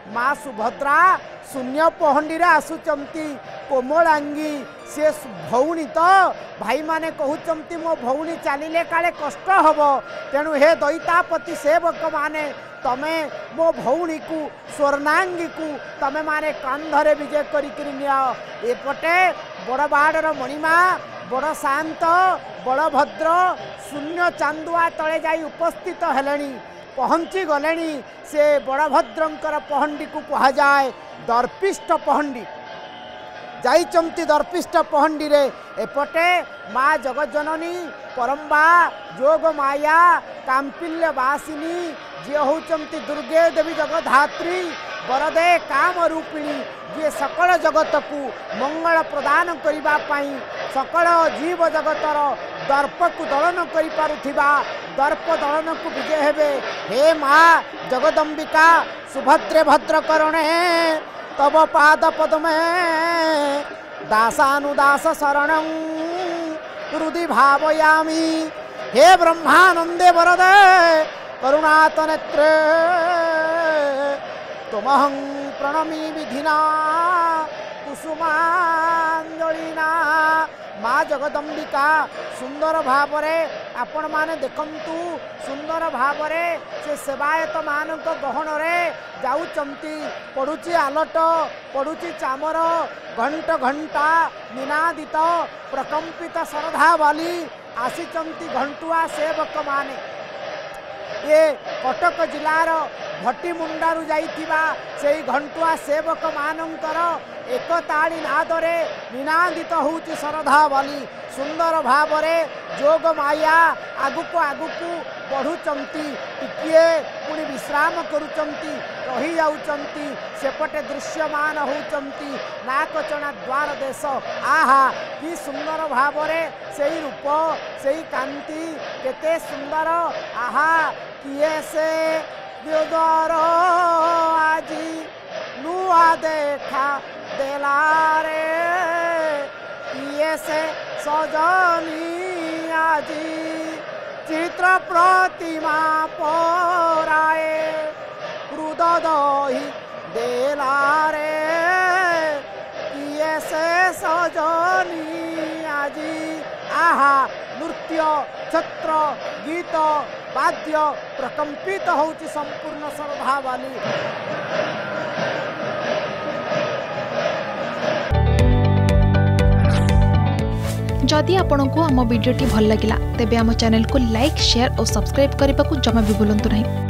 माँ सुभद्रा शून्य पहंडी आसुचंती कोमलांगी से भौणी तो भाई माने कहउचंती मो भौणी चलिले काले कष्ट हब तेणु हे दैतापति सेवक माने तमे मो भौणी को स्वर्णांगी को तमे माने कांधरे विजय करी निया एपटे बड़बाड़र मणिमा बड़ शांत बलभद्र शून्य चांदुआ तले जाई उपस्थित हेलेनी पहुँची गले से बड़भद्रंकर पहंडी को कहा जाए दर्पिष्ट पहंडी जाइचंती दर्पिष्ट पहंडी रे एपटे माँ जगज्जननी परम्बा जोग माया कांपिल्य वासिनी जी होचंती दुर्गे देवी जगधात्री वरदे काम रूपिणी जी सकल जगत को मंगल प्रदान करिबा पाई सकल जीव जगतर दर्प को दलन करि पारुथिबा दर्प दलन को विजय हेबे हे माँ जगदंबिका सुभद्रे भद्रकरणे तब पाद पद्मे दासानुदास शरणं हृदि भावयामि हे ब्रह्मानंदे वरदे करुणातनेत्रे तुमहं प्रणमी विधिना कुसुमांजलिना माँ जगदंबिका सुंदर भावरे आपण माने देखंतु सुंदर भावरे से सेवायत मानक गहन रे जाउचंती पड़ुची आलट पड़ुची चामर घंट घंटा निनादित प्रकंपित श्रद्धा वाली आसीचंती घंटुआ सेवक माने ये कटक जिलार भट्टीमुंडारू जाइथिबा सेई घंटुआ सेवक मानंकर एक ताड़ी नादरे निनादित होउची श्रद्धा वाली सुंदर भावरे जोग माया आगुक आगुक बढ़ुचंती टिकिए पुणी विश्राम करुचंती रही जाउचंती सेपटे दृश्यमान होउचंती नाकचना द्वार देश आहा कि सुंदर भावरे सेई रूप सेई कांति केते सुंदर आहा किए से द्वार आजी नुआ देखा देलारे किए से सजनी आजी चित्र प्रतिमा पराए हृदय देलारे किए से सजनी आजी आहा नृत्य छत्र गीत वाद्य प्रकंपित होउची संपूर्ण श्रद्धा वाली जदि आपंक आम भिडी भल लगा तेब आम चैनल को लाइक शेयर और सब्सक्राइब करने को जमा भी भूलु नहीं।